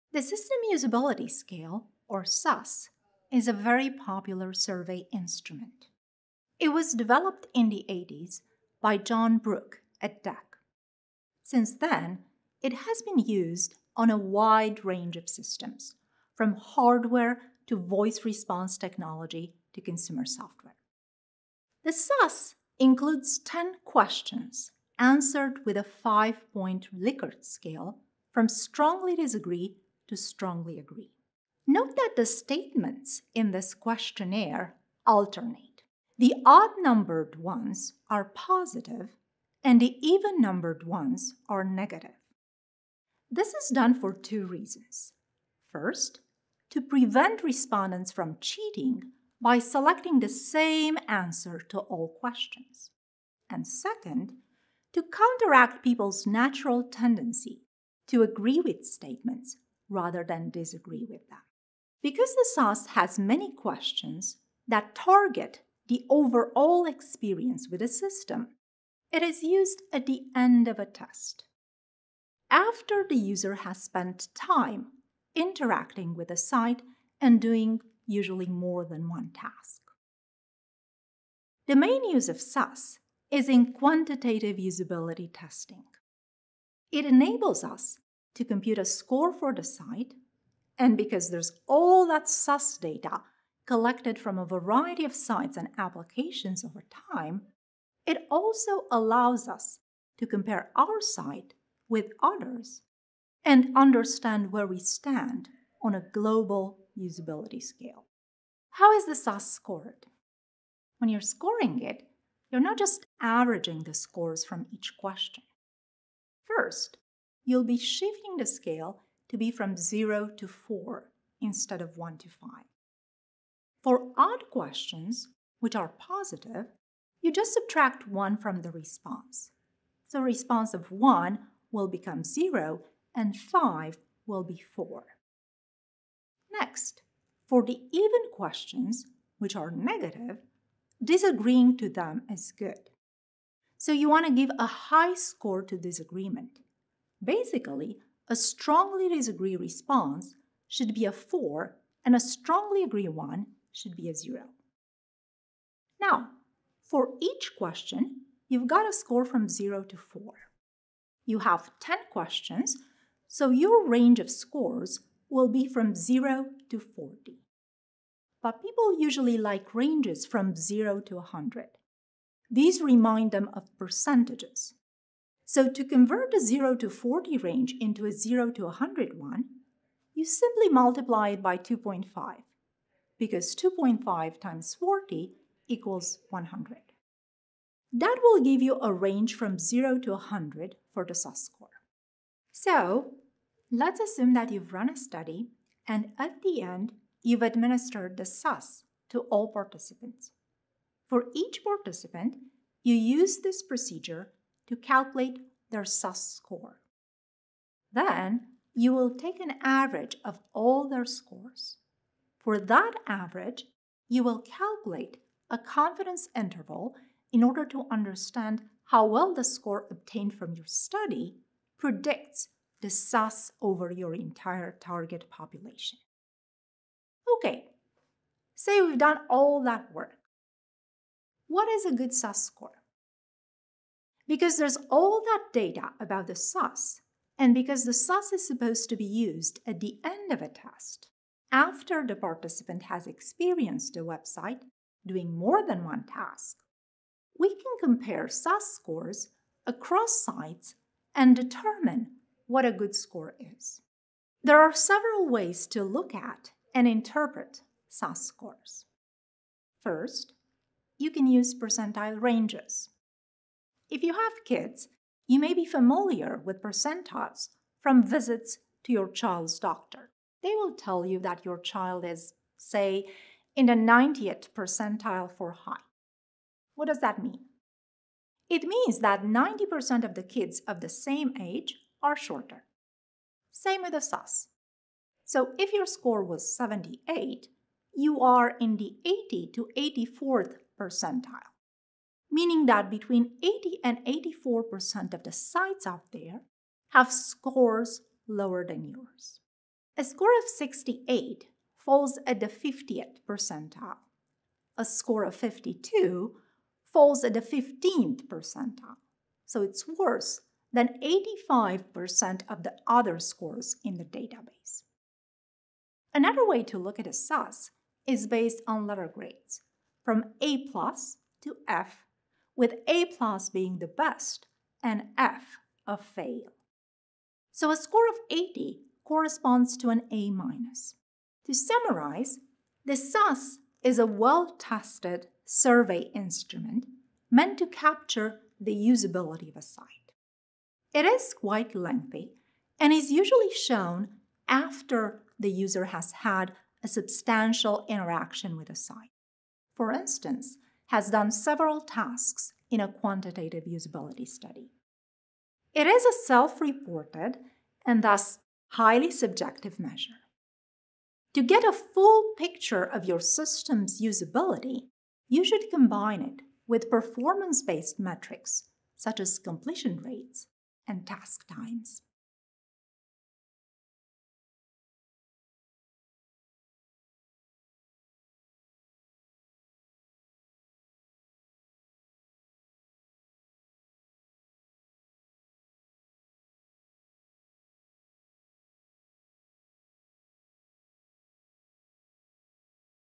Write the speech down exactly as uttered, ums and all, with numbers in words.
The System Usability Scale, or S U S, is a very popular survey instrument. It was developed in the eighties by John Brooke at D E C. Since then, it has been used on a wide range of systems, from hardware to voice response technology to consumer software. The S U S includes ten questions answered with a five-point Likert scale from strongly disagree to strongly agree. Note that the statements in this questionnaire alternate. The odd-numbered ones are positive and the even-numbered ones are negative. This is done for two reasons. First, to prevent respondents from cheating by selecting the same answer to all questions. And second, to counteract people's natural tendency to agree with statements rather than disagree with them. Because the S U S has many questions that target the overall experience with a system, it is used at the end of a test. After the user has spent time interacting with a site and doing usually more than one task. The main use of S U S is in quantitative usability testing. It enables us to compute a score for the site, and because there's all that S U S data collected from a variety of sites and applications over time, it also allows us to compare our site with others and understand where we stand on a global usability scale. How is the S U S scored? When you're scoring it, you're not just averaging the scores from each question. First, you'll be shifting the scale to be from zero to four instead of one to five. For odd questions, which are positive, you just subtract one from the response. So a response of one will become zero and five will be four. Next, for the even questions, which are negative, disagreeing to them is good. So you want to give a high score to disagreement. Basically, a strongly disagree response should be a four and a strongly agree one should be a zero. Now, for each question, you've got a score from zero to four. You have ten questions, so your range of scores will be from zero to forty. But people usually like ranges from zero to one hundred. These remind them of percentages. So to convert a zero to forty range into a zero to one hundred one, you simply multiply it by two point five, because two point five times forty equals one hundred. That will give you a range from zero to one hundred for the S U S score. So, let's assume that you've run a study and at the end, you've administered the S U S to all participants. For each participant, you use this procedure to calculate their S U S score. Then, you will take an average of all their scores. For that average, you will calculate a confidence interval in order to understand how well the score obtained from your study predicts the S U S over your entire target population. Okay, say we've done all that work. What is a good S U S score? Because there's all that data about the S U S, and because the S U S is supposed to be used at the end of a test, after the participant has experienced the website doing more than one task, we can compare S U S scores across sites and determine what a good score is. There are several ways to look at and interpret S U S scores. First, you can use percentile ranges. If you have kids, you may be familiar with percentiles from visits to your child's doctor. They will tell you that your child is, say, in the ninetieth percentile for height. What does that mean? It means that ninety percent of the kids of the same age are shorter. Same with the S U S. So if your score was seventy-eight, you are in the eighty to eighty-fourth percentile, meaning that between eighty and eighty-four percent of the sites out there have scores lower than yours. A score of sixty-eight falls at the fiftieth percentile. A score of fifty-two falls at the fifteenth percentile, so it's worse than eighty-five percent of the other scores in the database. Another way to look at a S U S is based on letter grades, from A plus to F, with A plus being the best and F a fail. So a score of eighty corresponds to an A minus. To summarize, the S U S is a well-tested survey instrument meant to capture the usability of a site. It is quite lengthy and is usually shown after the user has had a substantial interaction with a site. For instance, has done several tasks in a quantitative usability study. It is a self-reported and thus highly subjective measure. To get a full picture of your system's usability, you should combine it with performance-based metrics such as completion rates and task times.